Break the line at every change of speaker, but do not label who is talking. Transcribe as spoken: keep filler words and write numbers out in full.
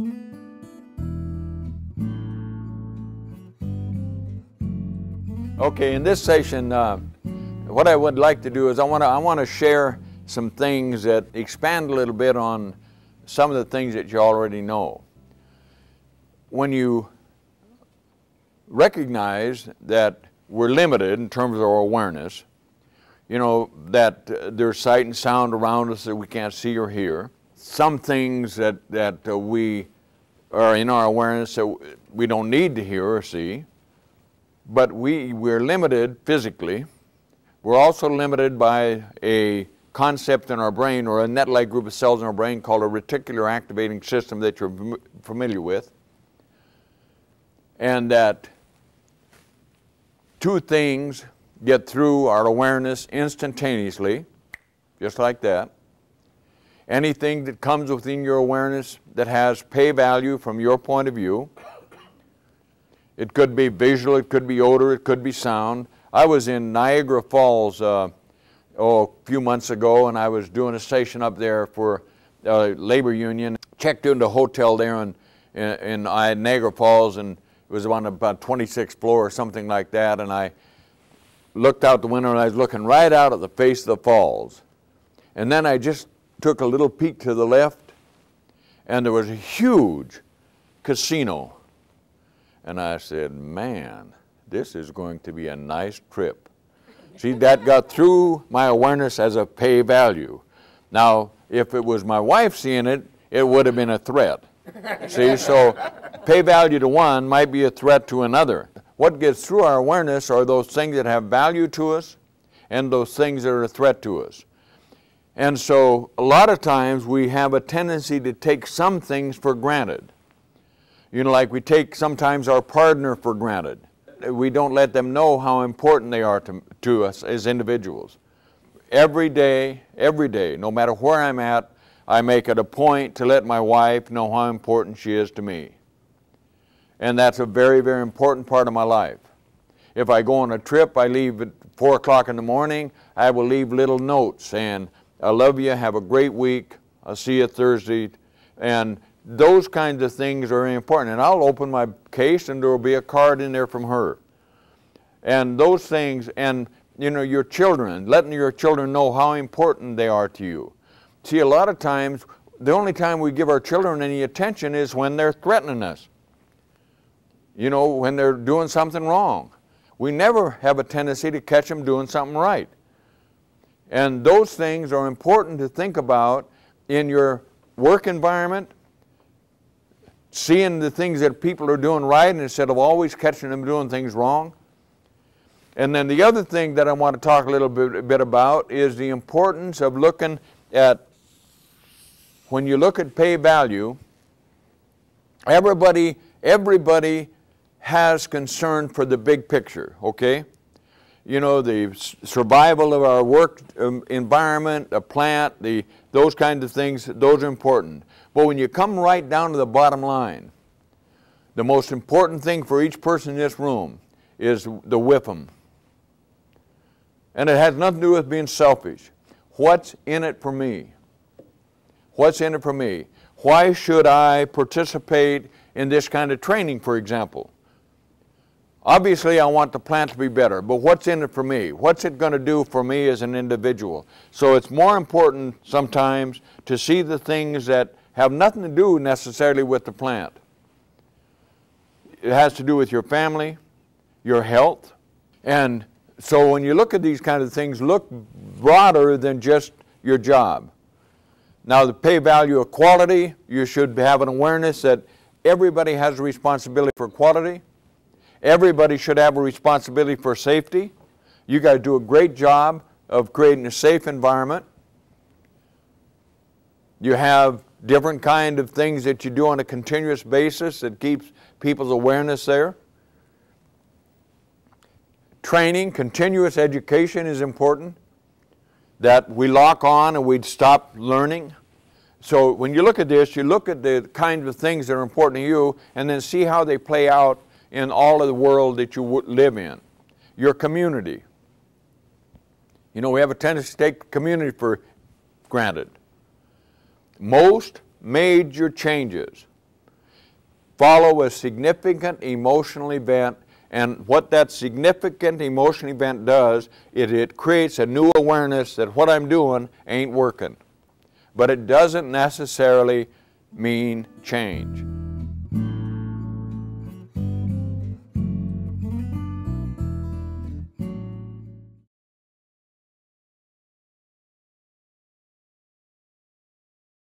Okay, in this session, uh, what I would like to do is I want to I want to share some things that expand a little bit on some of the things that you already know. When you recognize that we're limited in terms of our awareness, you know, that uh, there's sight and sound around us that we can't see or hear, some things that, that uh, we are in our awareness that we don't need to hear or see, but we, we're limited physically. We're also limited by a concept in our brain, or a net-like group of cells in our brain called a reticular activating system that you're familiar with. And that two things get through our awareness instantaneously, just like that. Anything that comes within your awareness that has pay value from your point of view. It could be visual, it could be odor, it could be sound. I was in Niagara Falls uh, oh, a few months ago, and I was doing a station up there for a labor union. Checked into a hotel there in, in, in Niagara Falls, and it was on about twenty-sixth floor or something like that, and I looked out the window and I was looking right out at the face of the falls. And then I just took a little peek to the left, and there was a huge casino. And I said, man, this is going to be a nice trip. See, that got through my awareness as a pay value. Now, if it was my wife seeing it, it would have been a threat. See, so pay value to one might be a threat to another. What gets through our awareness are those things that have value to us and those things that are a threat to us. And so a lot of times we have a tendency to take some things for granted. You know, like we take sometimes our partner for granted. We don't let them know how important they are to, to us as individuals. Every day, every day, no matter where I'm at, I make it a point to let my wife know how important she is to me. And that's a very, very important part of my life. If I go on a trip, I leave at four o'clock in the morning, I will leave little notes saying, I love you, have a great week, I'll see you Thursday. And those kinds of things are important. And I'll open my case and there will be a card in there from her. And those things, and you know, your children, letting your children know how important they are to you. See, a lot of times, the only time we give our children any attention is when they're threatening us. You know, when they're doing something wrong. We never have a tendency to catch them doing something right. And those things are important to think about in your work environment, seeing the things that people are doing right instead of always catching them doing things wrong. And then the other thing that I want to talk a little bit, a bit about is the importance of looking at, when you look at pay value, everybody, everybody has concern for the big picture, okay? You know, the survival of our work environment, the plant, the, those kinds of things, those are important. But when you come right down to the bottom line, the most important thing for each person in this room is the W I P M. And it has nothing to do with being selfish. What's in it for me? What's in it for me? Why should I participate in this kind of training, for example? Obviously, I want the plant to be better, but what's in it for me? What's it going to do for me as an individual? So it's more important sometimes to see the things that have nothing to do necessarily with the plant. It has to do with your family, your health. And so when you look at these kind of things, look broader than just your job. Now, the pay value of quality, you should have an awareness that everybody has a responsibility for quality. Everybody should have a responsibility for safety. You got to do a great job of creating a safe environment. You have different kind of things that you do on a continuous basis that keeps people's awareness there. Training, continuous education is important. That we lock on and we'd stop learning. So when you look at this, you look at the kinds of things that are important to you and then see how they play out in all of the world that you live in. Your community. You know, we have a tendency to take community for granted. Most major changes follow a significant emotional event, and what that significant emotional event does is it creates a new awareness that what I'm doing ain't working. But it doesn't necessarily mean change.